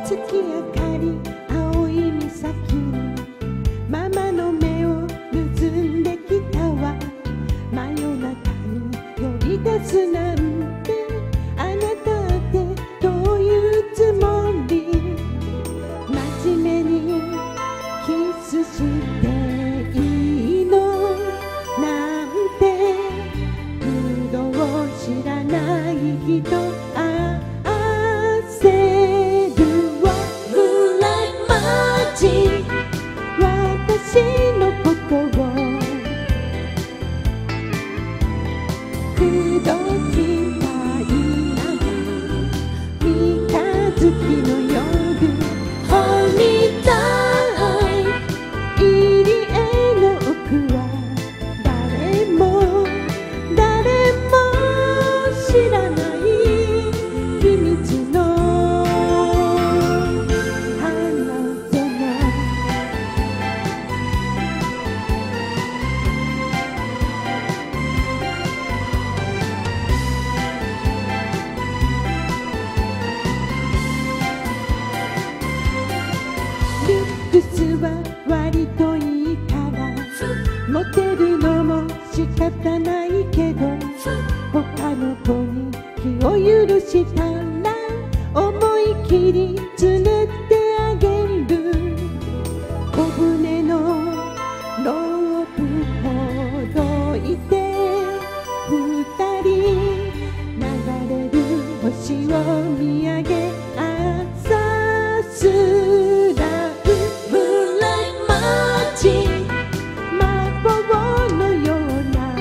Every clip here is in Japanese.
月明かり青い岬にママの目を盗んできたわ。真夜中に呼び出すなんてあなたってどういうつもり。真面目にキスしていいのなんて風土を知らない人焦るわ。ブライマジ私のことを口説きたいなら三日月の夜を見たい。入り江の奥は誰も知らない秘密の花園。ルックスは割といいからモテるのも仕方ないけど、他の子に気を許したら思い切り連れてあげる。小舟のロープほどいて二人流れる星を見上げ朝すらう。ブライマジ魔法のような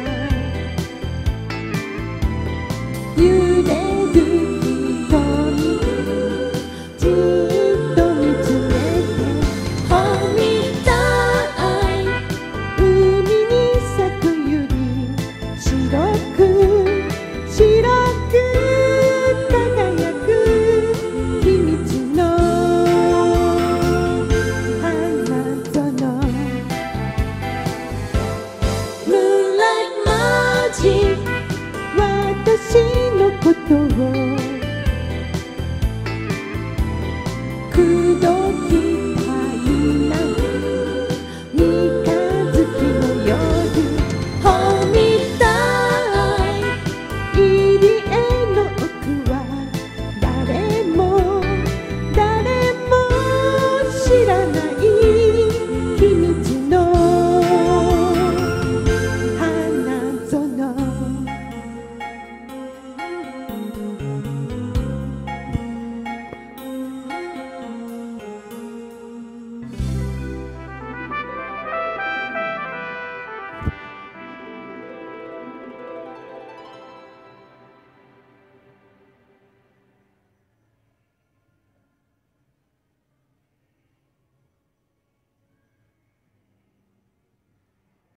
揺れる瞳じっと見つめてほみたい。海に咲くゆり白く輝く秘密の花園。ムーンライトマジ私のことを口説